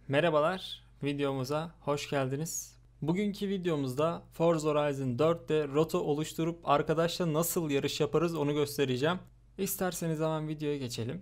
Merhabalar, videomuza hoş geldiniz. Bugünkü videomuzda Forza Horizon 4'te rota oluşturup arkadaşla nasıl yarış yaparız onu göstereceğim. İsterseniz hemen videoya geçelim.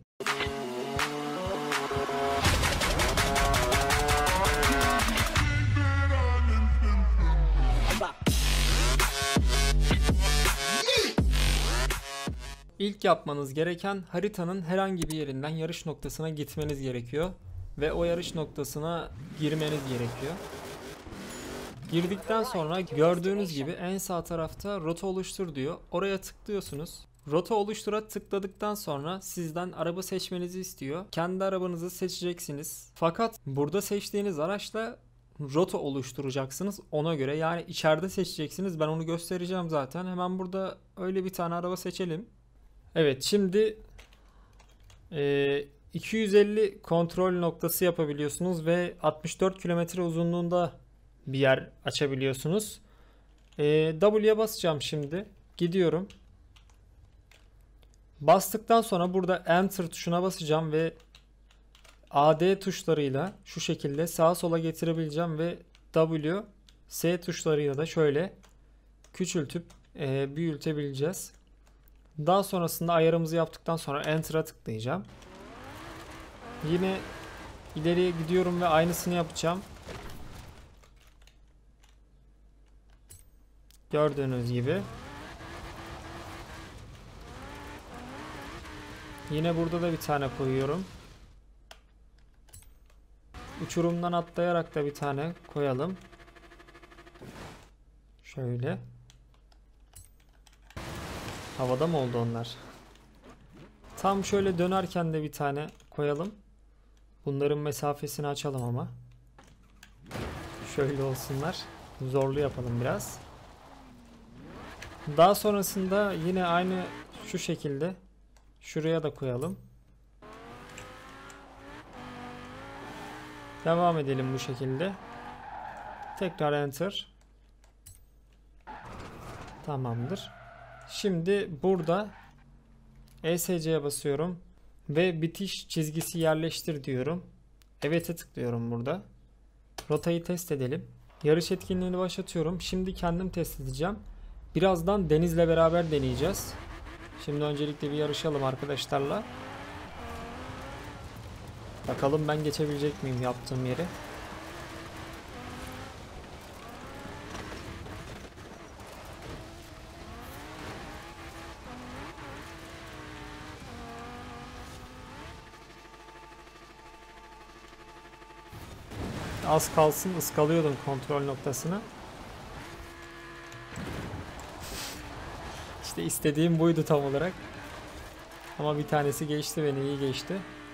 İlk yapmanız gereken haritanın herhangi bir yerinden yarış noktasına gitmeniz gerekiyor. Ve o yarış noktasına girmeniz gerekiyor. Girdikten sonra gördüğünüz gibi en sağ tarafta rota oluştur diyor. Oraya tıklıyorsunuz. Rota oluştura tıkladıktan sonra sizden araba seçmenizi istiyor. Kendi arabanızı seçeceksiniz. Fakat burada seçtiğiniz araçla rota oluşturacaksınız ona göre. Yani içeride seçeceksiniz. Ben onu göstereceğim zaten. Hemen burada öyle bir tane araba seçelim. Evet, şimdi 250 kontrol noktası yapabiliyorsunuz ve 64 kilometre uzunluğunda bir yer açabiliyorsunuz. W'ye basacağım şimdi. Gidiyorum. Bastıktan sonra burada Enter tuşuna basacağım ve AD tuşlarıyla şu şekilde sağa sola getirebileceğim ve W, S tuşlarıyla da şöyle küçültüp büyütebileceğiz. Daha sonrasında ayarımızı yaptıktan sonra Enter'a tıklayacağım. Yine ileriye gidiyorum ve aynısını yapacağım. Gördüğünüz gibi. Yine burada da bir tane koyuyorum. Uçurumdan atlayarak da bir tane koyalım. Şöyle. Havada mı oldu onlar? Tam şöyle dönerken de bir tane koyalım. Bunların mesafesini açalım ama. Şöyle olsunlar. Zorlu yapalım biraz. Daha sonrasında yine aynı şu şekilde şuraya da koyalım. Devam edelim bu şekilde. Tekrar Enter. Tamamdır. Şimdi burada ESC'ye basıyorum ve bitiş çizgisi yerleştir diyorum. Evet'e tıklıyorum burada. Rotayı test edelim. Yarış etkinliğini başlatıyorum. Şimdi kendim test edeceğim. Birazdan Deniz'le beraber deneyeceğiz. Şimdi öncelikle bir yarışalım arkadaşlarla. Bakalım ben geçebilecek miyim yaptığım yeri. Az kalsın ıskalıyordum kontrol noktasını. İşte istediğim buydu tam olarak. Ama bir tanesi geçti, beni iyi geçti.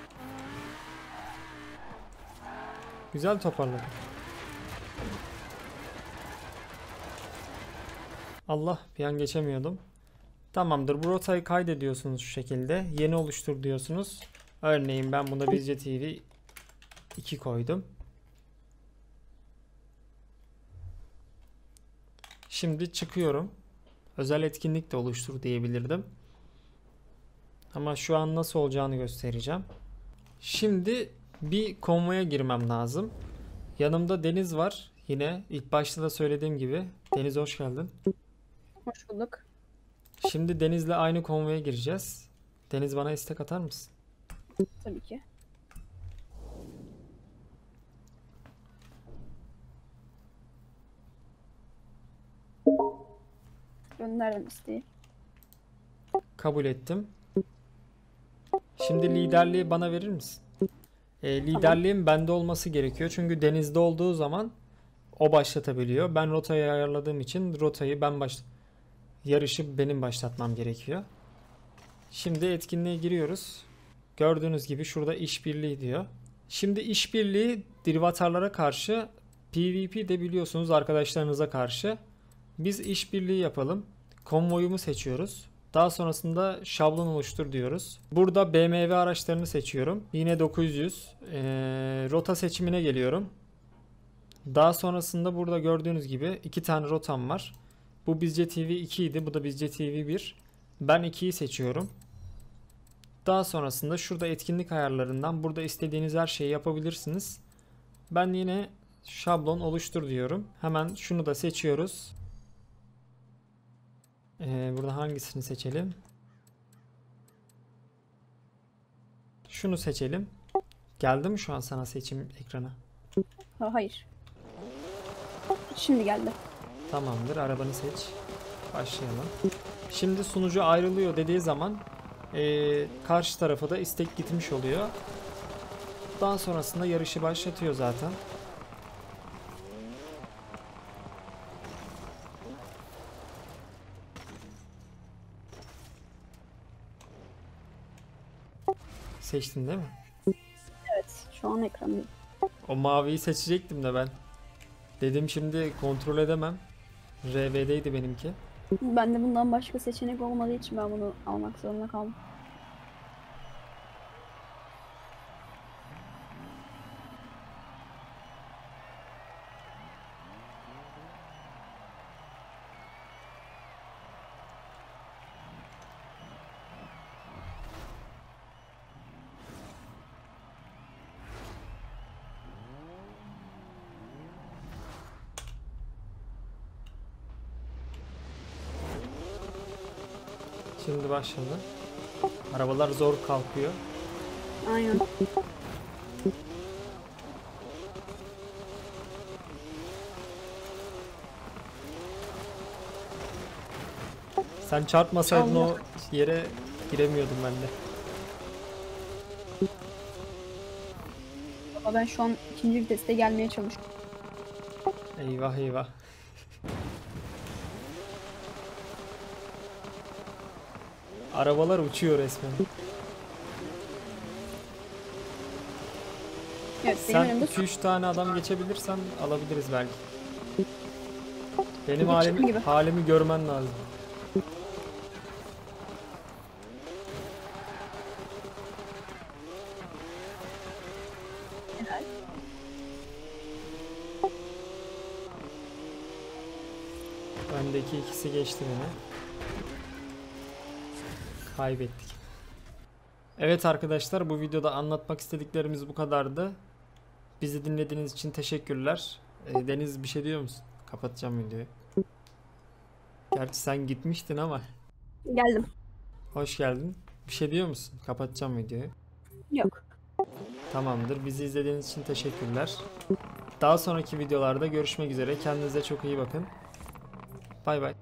Güzel toparladım. Allah, bir an geçemiyordum. Tamamdır, bu rotayı kaydediyorsunuz şu şekilde. Yeni oluştur diyorsunuz. Örneğin ben buna Bizce TV 2 koydum. Şimdi çıkıyorum. Özel etkinlik de oluştur diyebilirdim. Ama şu an nasıl olacağını göstereceğim. Şimdi bir konvoya girmem lazım. Yanımda Deniz var. Yine ilk başta da söylediğim gibi. Deniz, hoş geldin. Hoş bulduk. Şimdi Deniz'le aynı konvoya gireceğiz. Deniz, bana istek atar mısın? Tabii ki. Gönderdim isteği. Kabul ettim. Şimdi liderliği bana verir misin? Liderliğin bende olması gerekiyor. Çünkü Deniz'de olduğu zaman o başlatabiliyor. Ben rotayı ayarladığım için rotayı yarışı benim başlatmam gerekiyor. Şimdi etkinliğe giriyoruz. Gördüğünüz gibi şurada işbirliği diyor. Şimdi işbirliği derivatarlara karşı, PvP de biliyorsunuz arkadaşlarınıza karşı. Biz işbirliği yapalım. Konvoyumu seçiyoruz. Daha sonrasında şablon oluştur diyoruz. Burada BMW araçlarını seçiyorum. Yine 900. Rota seçimine geliyorum. Daha sonrasında burada gördüğünüz gibi 2 tane rotam var. Bu Bizce TV 2 idi. Bu da Bizce TV 1. Ben 2'yi seçiyorum. Daha sonrasında şurada etkinlik ayarlarından burada istediğiniz her şeyi yapabilirsiniz. Ben yine şablon oluştur diyorum. Hemen şunu da seçiyoruz. Burada hangisini seçelim? Şunu seçelim. Geldi mi şu an sana seçim ekranı? Hayır. Şimdi geldi. Tamamdır. Arabanı seç. Başlayalım. Şimdi sunucu ayrılıyor dediği zaman karşı tarafa da istek gitmiş oluyor. Daha sonrasında yarışı başlatıyor zaten. Seçtin değil mi? Evet. Şu an ekrandayım. O maviyi seçecektim de ben. Dedim şimdi kontrol edemem. RV'deydi benimki. Ben de bundan başka seçenek olmadığı için ben bunu almak zorunda kaldım. Şimdi başladı. Arabalar zor kalkıyor. Aynen. Sen çarpmasaydın Allah. o yere giremiyordum ben de. Ama ben şu an ikinci viteste gelmeye çalışıyorum. Eyvah eyvah. Arabalar uçuyor resmen. Evet, benim Sen önümde 2-3 tane adam geçebilirsen alabiliriz belki. Benim Geçtim gibi. halimi görmen lazım. helal. Öndeki ikisi geçti beni. Kaybettik. Evet arkadaşlar, bu videoda anlatmak istediklerimiz bu kadardı. Bizi dinlediğiniz için teşekkürler. Deniz bir şey diyor musun? Kapatacağım videoyu. Gerçi sen gitmiştin ama. Geldim. Hoş geldin. Bir şey diyor musun? Kapatacağım videoyu. Yok. Tamamdır. Bizi izlediğiniz için teşekkürler. Daha sonraki videolarda görüşmek üzere. Kendinize çok iyi bakın. Bay bay.